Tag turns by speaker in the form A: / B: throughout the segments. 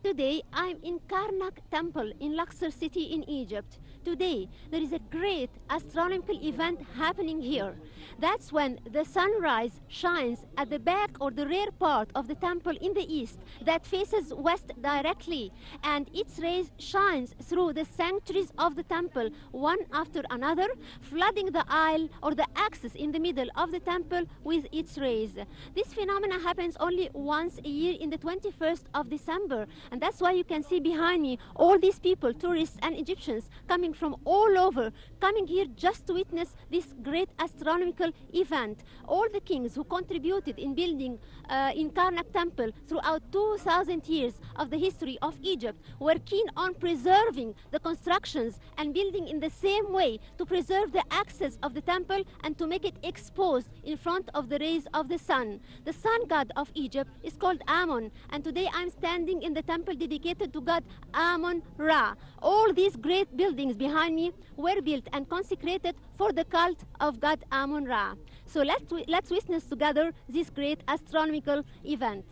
A: Today, I'm in Karnak Temple in Luxor city in Egypt. Today, there is a great astronomical event happening here. That's when the sunrise shines at the back or the rear part of the temple in the east that faces west directly, and its rays shines through the sanctuaries of the temple one after another, flooding the aisle or the axis in the middle of the temple with its rays. This phenomena happens only once a year in the 21st of December. And that's why you can see behind me all these people, tourists and Egyptians, coming from all over, coming here just to witness this great astronomical event. All the kings who contributed in building in Karnak Temple throughout 2,000 years of the history of Egypt were keen on preserving the constructions and building in the same way to preserve the access of the temple and to make it exposed in front of the rays of the sun. The sun god of Egypt is called Ammon, and today I'm standing in the temple dedicated to God Ammon-Ra. All these great buildings behind me were built and consecrated for the cult of God Ammon-Ra. So let's witness together this great astronomical event.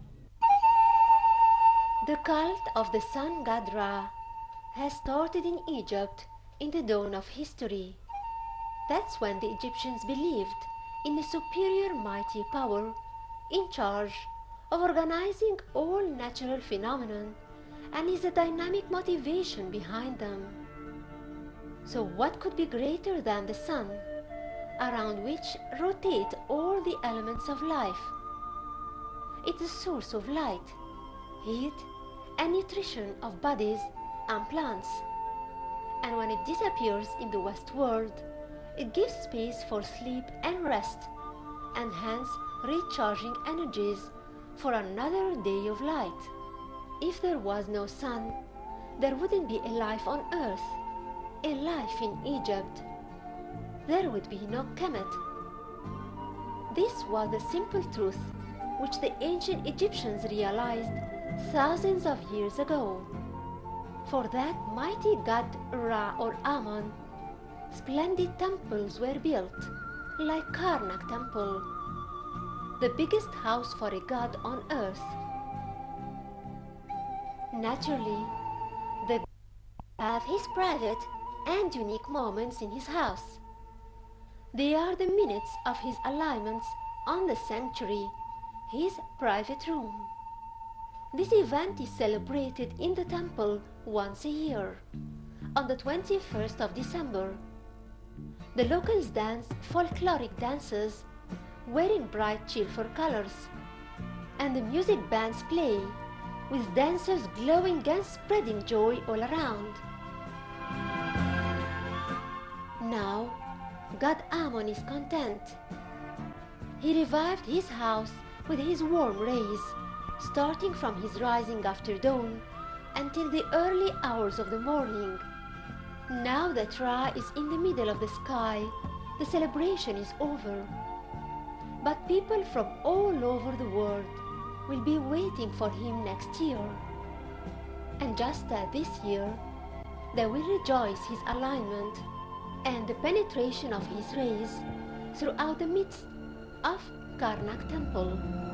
A: The cult of the sun god Ra has started in Egypt in the dawn of history. That's when the Egyptians believed in a superior mighty power in charge of organizing all natural phenomena and is a dynamic motivation behind them. So what could be greater than the sun, around which rotate all the elements of life? It's a source of light, heat, and nutrition of bodies and plants. And when it disappears in the West world, it gives space for sleep and rest, and hence recharging energies for another day of light. If there was no sun, there wouldn't be a life on earth, a life in Egypt. There would be no Kemet. This was the simple truth which the ancient Egyptians realized thousands of years ago. For that mighty god Ra or Ammon, splendid temples were built, like Karnak Temple, the biggest house for a god on earth. Naturally, the god have his private and unique moments in his house. They are the minutes of his alignments on the sanctuary, his private room. This event is celebrated in the temple once a year, on the 21st of December. The locals dance folkloric dances wearing bright cheerful colors, and the music bands play with dancers glowing and spreading joy all around. Now, God Ammon is content. He revived his house with his warm rays, starting from his rising after dawn until the early hours of the morning. Now that Ra is in the middle of the sky, the celebration is over. But people from all over the world will be waiting for him next year. And just as this year, they will rejoice his alignment and the penetration of his rays throughout the midst of Karnak Temple.